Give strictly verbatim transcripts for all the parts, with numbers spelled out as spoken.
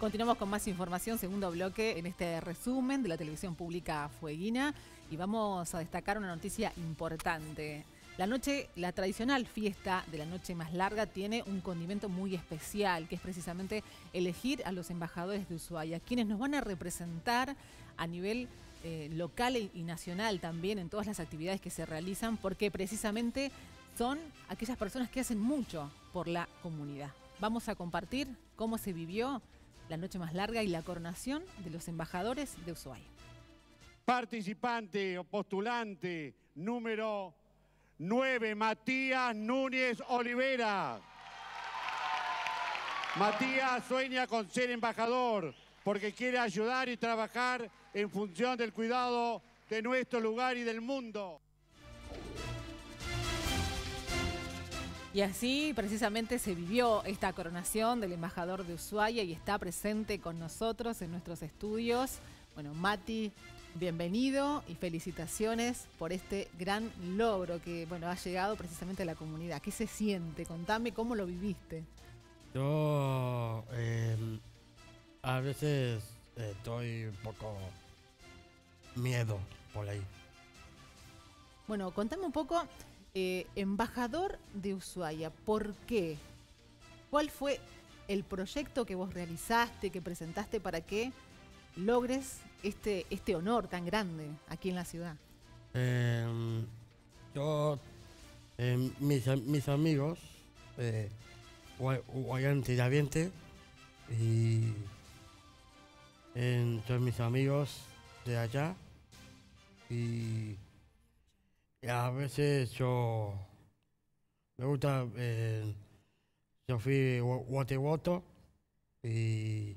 Continuamos con más información, segundo bloque en este resumen de la televisión pública fueguina y vamos a destacar una noticia importante. La noche, la tradicional fiesta de la noche más larga tiene un condimento muy especial, que es precisamente elegir a los embajadores de Ushuaia, quienes nos van a representar a nivel eh, local y nacional también en todas las actividades que se realizan, porque precisamente son aquellas personas que hacen mucho por la comunidad. Vamos a compartir cómo se vivió la noche más larga y la coronación de los embajadores de Ushuaia. Participante o postulante número nueve, Matías Núñez Olivera. Matías sueña con ser embajador porque quiere ayudar y trabajar en función del cuidado de nuestro lugar y del mundo. Y así precisamente se vivió esta coronación del embajador de Ushuaia y está presente con nosotros en nuestros estudios. Bueno, Mati, bienvenido y felicitaciones por este gran logro que, bueno, ha llegado precisamente a la comunidad. ¿Qué se siente? Contame cómo lo viviste. Yo eh, a veces eh, estoy un poco miedo por ahí. Bueno, contame un poco, eh, embajador de Ushuaia, ¿por qué? ¿Cuál fue el proyecto que vos realizaste, que presentaste para que logres este, este honor tan grande aquí en la ciudad? Eh, yo, eh, mis, mis amigos, eh, Guayán Tiraviente, y entre mis amigos de allá, y, y a veces yo me gusta, eh, yo fui Guatewoto y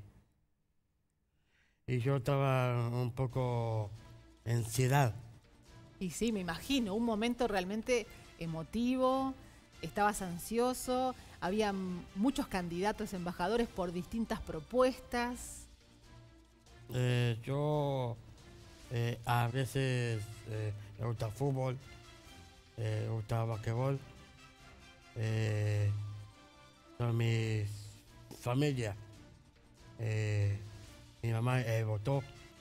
Y yo estaba un poco en ansiedad. Y sí, me imagino, un momento realmente emotivo, estabas ansioso, había muchos candidatos embajadores por distintas propuestas. Eh, yo eh, a veces eh, me gusta fútbol, eh, me gusta basquetbol, eh, son mis familia. Eh, Mi mamá eh, votó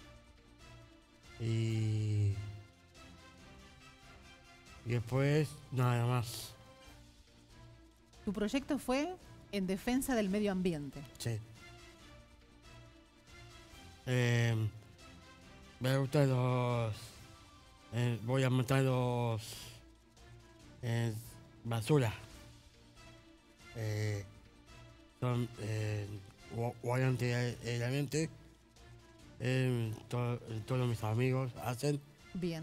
y, y después nada más. Tu proyecto fue en defensa del medio ambiente. Sí. Eh, me gustan los... Eh, voy a montar los... Eh, basura. Eh, son... Eh, Guayante Eh, to, todos mis amigos hacen. Bien.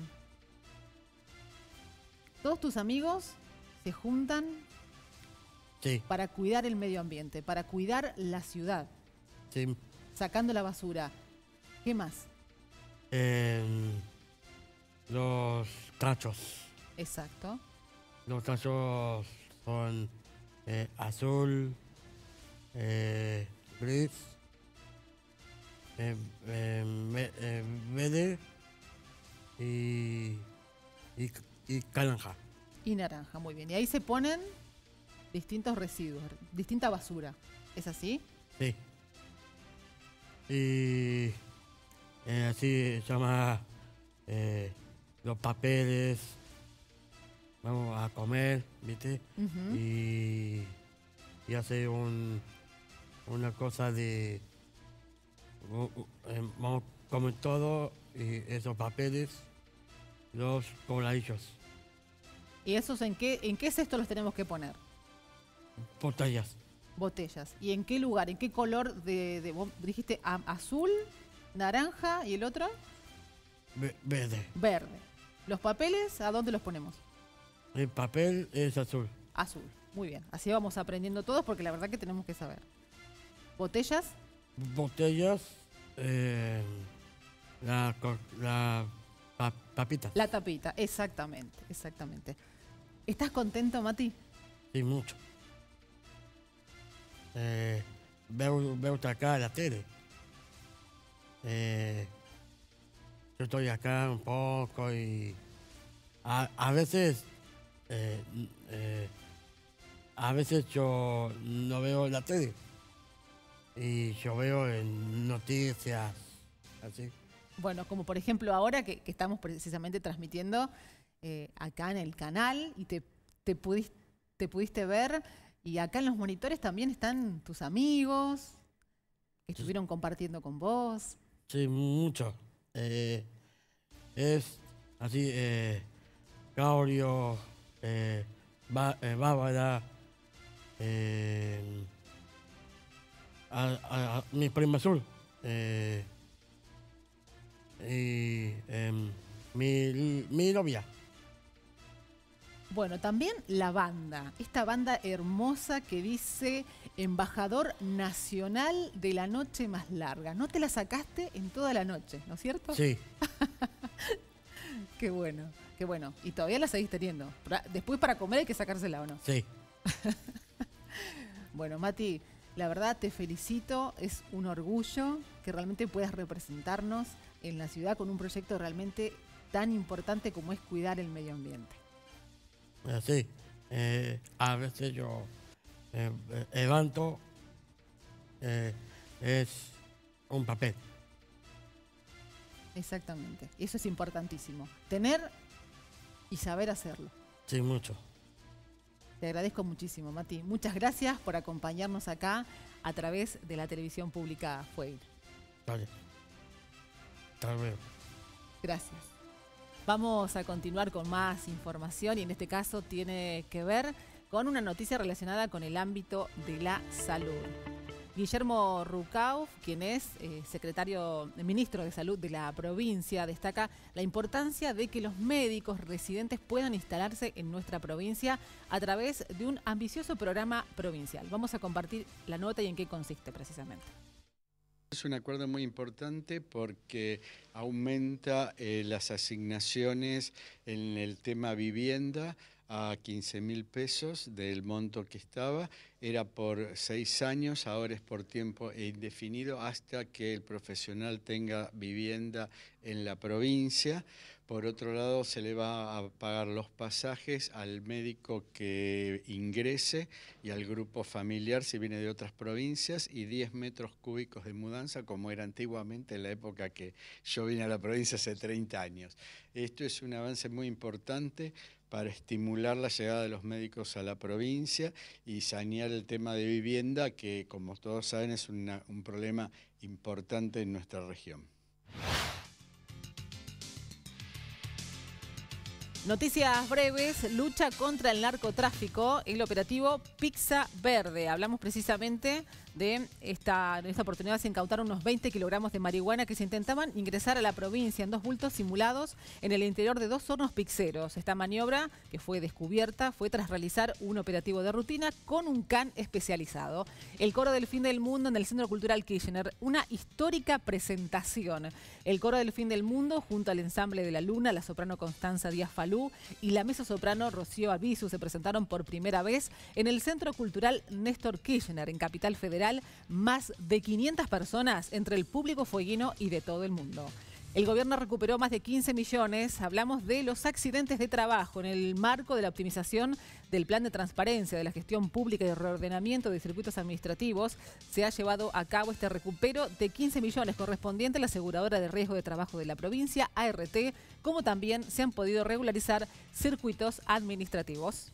Todos tus amigos se juntan sí. para cuidar el medio ambiente, para cuidar la ciudad. Sí. Sacando la basura. ¿Qué más? Eh, los tachos. Exacto. Los tachos son eh, azul, eh, gris, Eh, eh, me, eh, verde y, y, y naranja. Y naranja, muy bien. Y ahí se ponen distintos residuos, distinta basura. ¿Es así? Sí. Y eh, así se llama eh, los papeles. Vamos a comer, ¿viste? Uh-huh. Y, y hace un, una cosa de... Vamos a comer todo y esos papeles, los cobradillos. ¿Y esos en qué, en qué cesto los tenemos que poner? Botellas. Botellas. ¿Y en qué lugar? ¿En qué color de, de vos dijiste a, azul, naranja y el otro? Ve, verde. Verde. ¿Los papeles a dónde los ponemos? El papel es azul. Azul. Muy bien. Así vamos aprendiendo todos porque la verdad que tenemos que saber. ¿Botellas? Botellas, eh, la, la pa, papita. La tapita, exactamente, exactamente. ¿Estás contento, Mati? Sí, mucho. Eh, veo, veo acá la tele. Eh, yo estoy acá un poco y a, a veces, eh, eh, a veces yo no veo la tele. y yo veo en noticias, así. Bueno, como por ejemplo ahora que, que estamos precisamente transmitiendo eh, acá en el canal y te, te, pudiste, te pudiste ver, y acá en los monitores también están tus amigos que estuvieron compartiendo con vos. Sí, mucho. Eh, es así, eh, Gaurio, eh, Bá- eh, Bárbara, eh, a, a- a mi prima Azul, eh, y em, mi, mi novia. Bueno, también la banda, esta banda hermosa que dice Embajador Nacional de la Noche Más Larga. No te la sacaste en toda la noche, ¿no es cierto? Sí, Qué bueno, qué bueno. Y todavía la seguís teniendo. Pra- Después para comer hay que sacársela, ¿o no? sí. Bueno, Mati, la verdad te felicito. Es un orgullo que realmente puedas representarnos en la ciudad con un proyecto realmente tan importante como es cuidar el medio ambiente. Así. Eh, a veces yo eh, eh, levanto, eh, es un papel. Exactamente. Eso es importantísimo. Tener y saber hacerlo. Sí, mucho. Te agradezco muchísimo, Mati. Muchas gracias por acompañarnos acá a través de la televisión pública Fueguina. Vale. Hasta luego. Gracias. Vamos a continuar con más información y en este caso tiene que ver con una noticia relacionada con el ámbito de la salud. Guillermo Rucauf, quien es eh, secretario, ministro de Salud de la provincia, destaca la importancia de que los médicos residentes puedan instalarse en nuestra provincia a través de un ambicioso programa provincial. Vamos a compartir la nota y en qué consiste precisamente. Es un acuerdo muy importante porque aumenta eh, las asignaciones en el tema vivienda a quince mil pesos del monto que estaba. Era por seis años, ahora es por tiempo indefinido hasta que el profesional tenga vivienda en la provincia. Por otro lado, se le va a pagar los pasajes al médico que ingrese y al grupo familiar si viene de otras provincias, y diez metros cúbicos de mudanza como era antiguamente en la época que yo vine a la provincia hace treinta años. Esto es un avance muy importante para estimular la llegada de los médicos a la provincia y sanear el tema de vivienda, que como todos saben es una, un problema importante en nuestra región. Noticias breves, lucha contra el narcotráfico, el operativo Pizza Verde. Hablamos precisamente de esta, en esta oportunidad se incautaron unos veinte kilogramos de marihuana que se intentaban ingresar a la provincia en dos bultos simulados en el interior de dos hornos pizzeros. Esta maniobra, que fue descubierta, fue tras realizar un operativo de rutina con un can especializado. El Coro del Fin del Mundo en el Centro Cultural Kirchner, una histórica presentación. El Coro del Fin del Mundo, junto al ensamble de la Luna, la soprano Constanza Díaz Falú y la mezzosoprano Rocío Albizu, se presentaron por primera vez en el Centro Cultural Néstor Kirchner, en Capital Federal. Más de quinientas personas entre el público fueguino y de todo el mundo. El gobierno recuperó más de quince millones. Hablamos de los accidentes de trabajo en el marco de la optimización del plan de transparencia de la gestión pública y reordenamiento de circuitos administrativos. Se ha llevado a cabo este recupero de quince millones correspondiente a la aseguradora de riesgo de trabajo de la provincia, A R T, como también se han podido regularizar circuitos administrativos.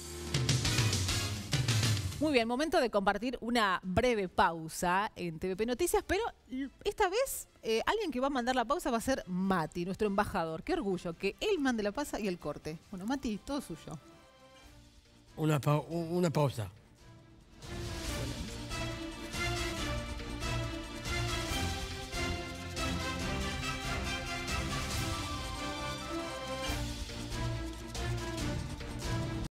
Muy bien, momento de compartir una breve pausa en T V P Noticias, pero esta vez eh, alguien que va a mandar la pausa va a ser Mati, nuestro embajador. Qué orgullo que él mande la pausa y el corte. Bueno, Mati, todo suyo. Una, pa- una pausa.